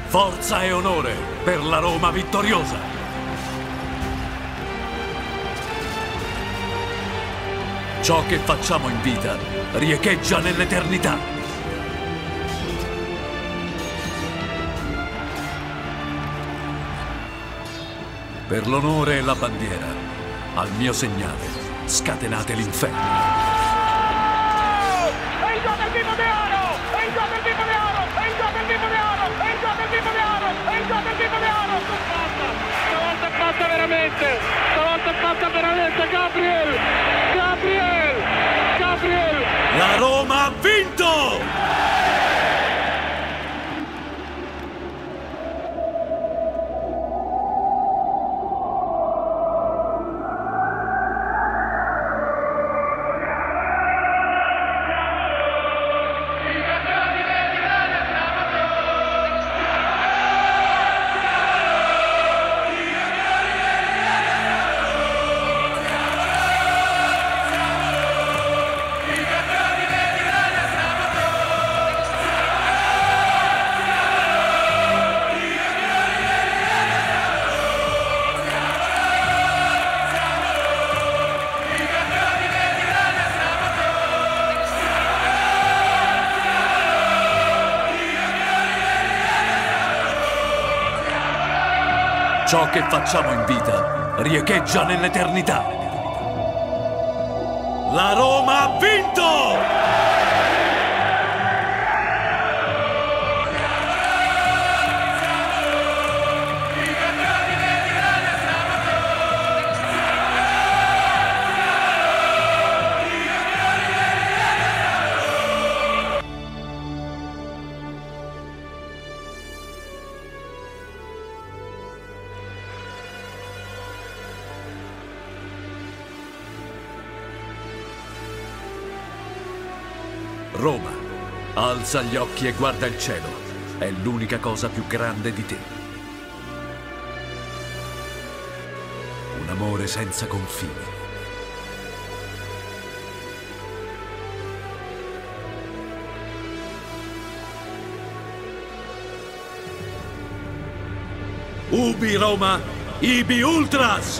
Forza e onore per la Roma vittoriosa! Ciò che facciamo in vita riecheggia nell'eternità. Per l'onore e la bandiera, al mio segnale, scatenate l'inferno. È il gol del Vivo de Oro! È il gol del Vivo de Oro! È il gol del Vivo de Oro! È il gol del Vivo de Oro! È il gol del Vivo de Oro! Stavolta è fatta veramente! Stavolta è fatta veramente! Gabriel! Gabriel! Gabriel! La Roma ha vinto! Ciò che facciamo in vita riecheggia nell'eternità. La Roma ha vinto! Roma, alza gli occhi e guarda il cielo. È l'unica cosa più grande di te. Un amore senza confini. Ubi Roma, ibi Ultras!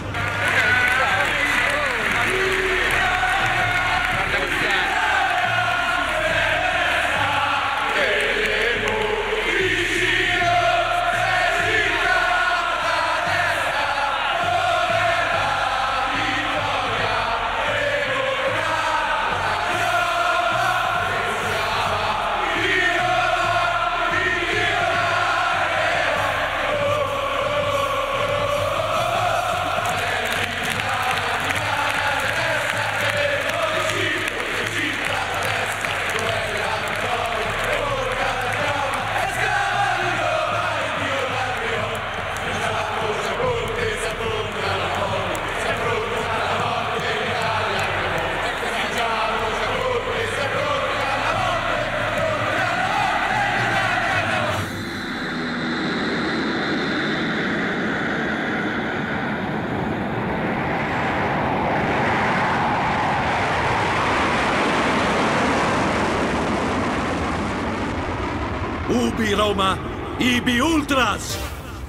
Ubi Roma, ibi Ultras!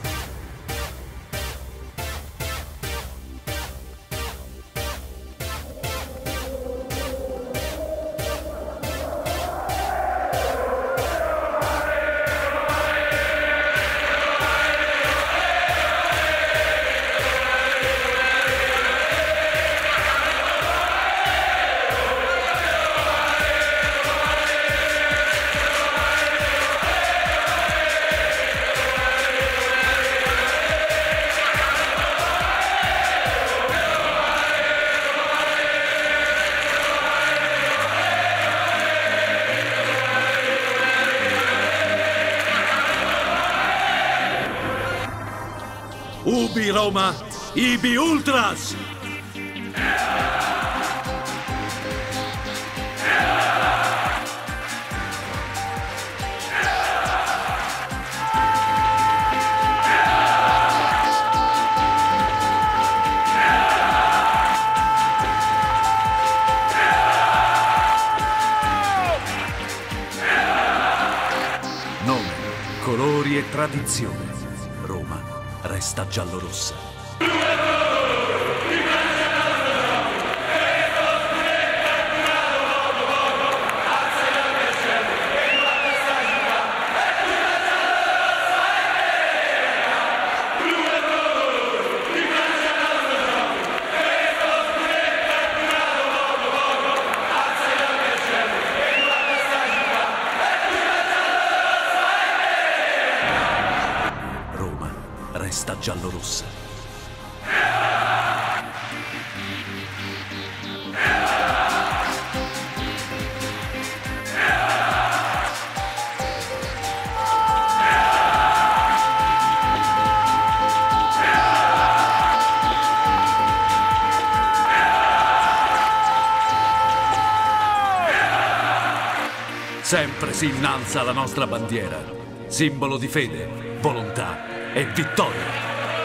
Ubi Roma, ibi Ultras! colori e tradizione. Roma resta giallorossa. Roma resta giallorossa. Sempre si innalza la nostra bandiera, simbolo di fede, volontà e vittoria.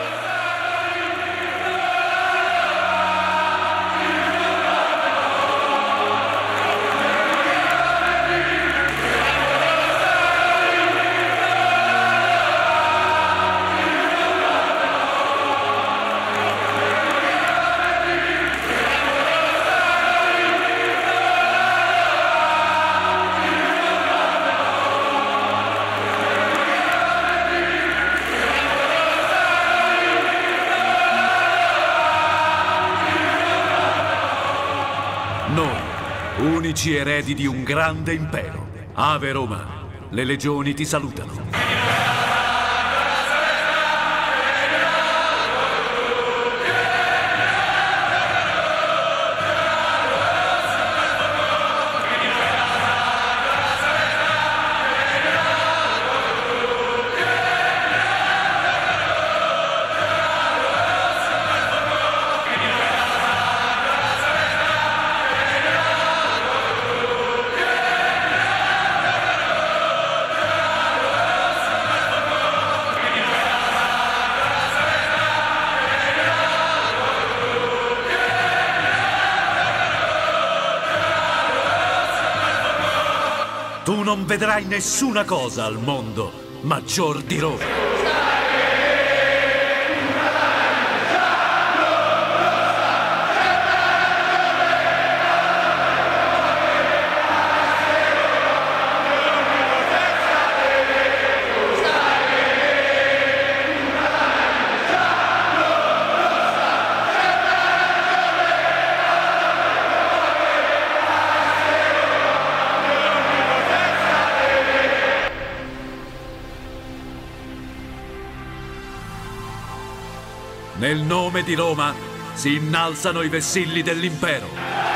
Noi, unici eredi di un grande impero. Ave Roma, le legioni ti salutano. Tu non vedrai nessuna cosa al mondo maggior di Roma. Nel nome di Roma si innalzano i vessilli dell'impero.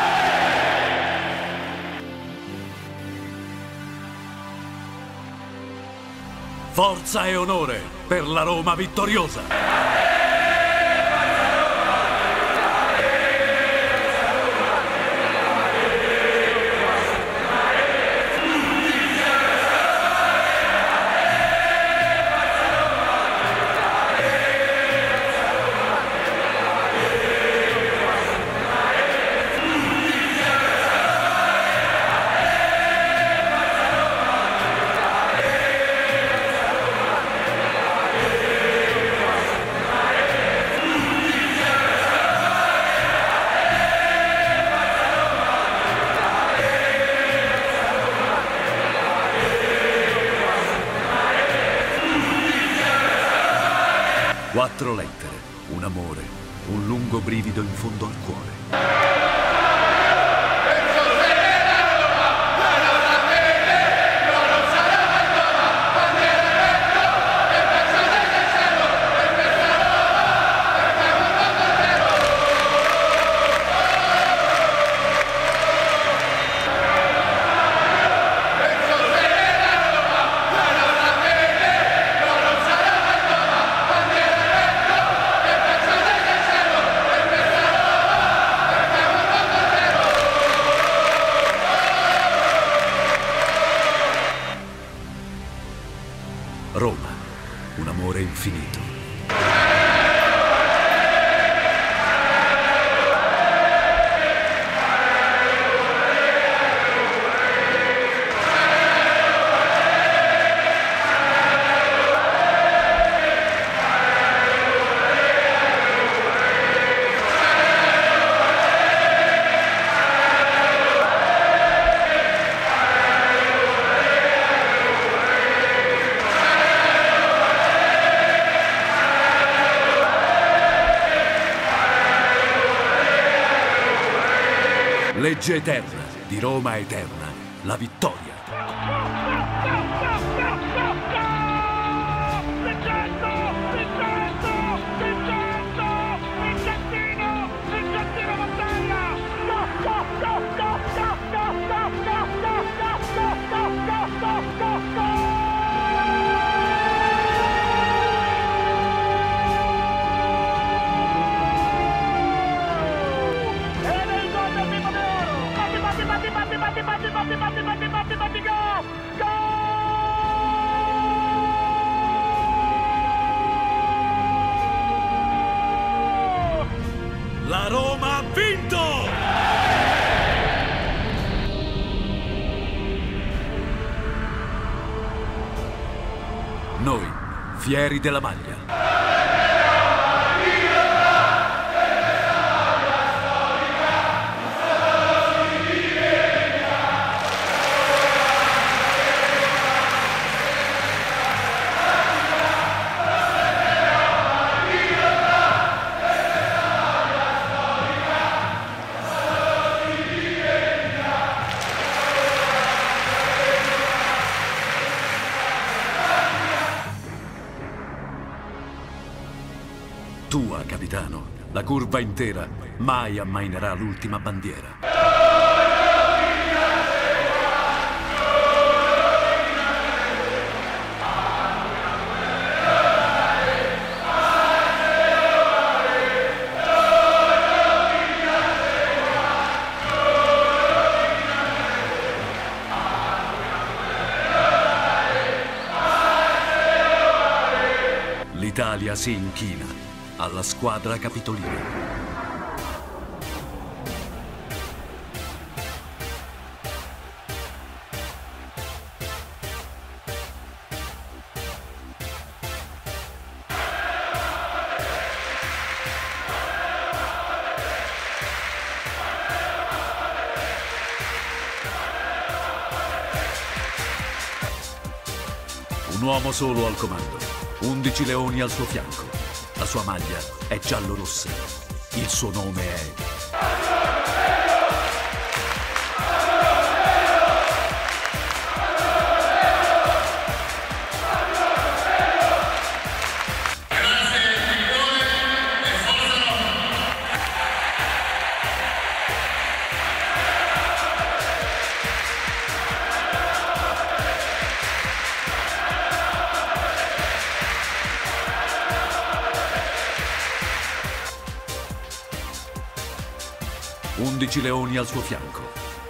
Forza e onore per la Roma vittoriosa! Quattro lettere, un amore, un lungo brivido in fondo al cuore. Roma, un amore infinito. legge eterna di Roma Eterna, la vittoria. La Roma ha vinto! Noi, fieri della maglia. Tua, capitano. La curva intera mai ammainerà l'ultima bandiera. L'Italia si inchina alla squadra capitolina. Un uomo solo al comando, 11 leoni al suo fianco. La sua maglia è giallo-rossa. Il suo nome è... Undici leoni al suo fianco.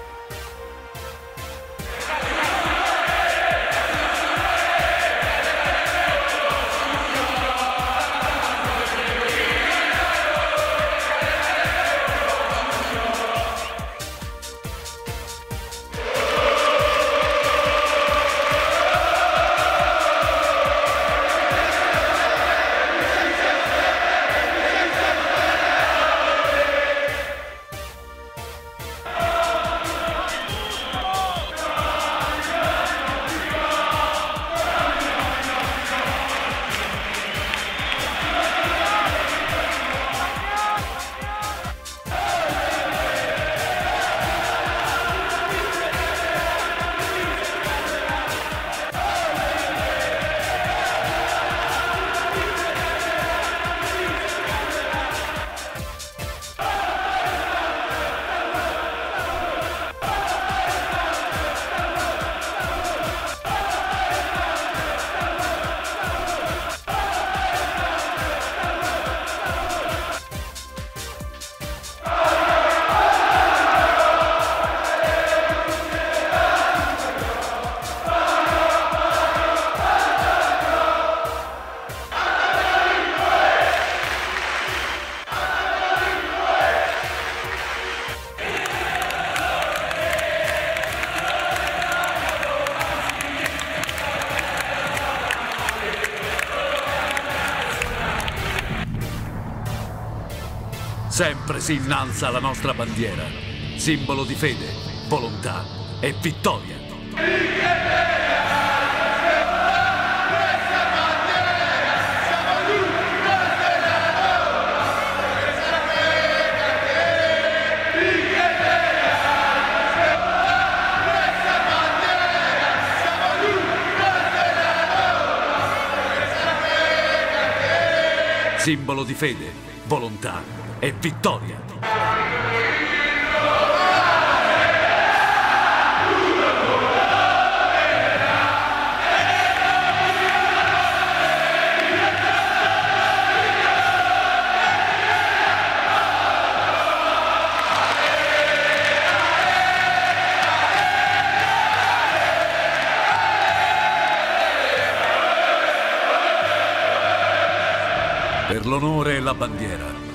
Sempre si innalza la nostra bandiera, simbolo di fede, volontà e vittoria. simbolo di fede, volontà e vittoria. Per l'onore e la bandiera,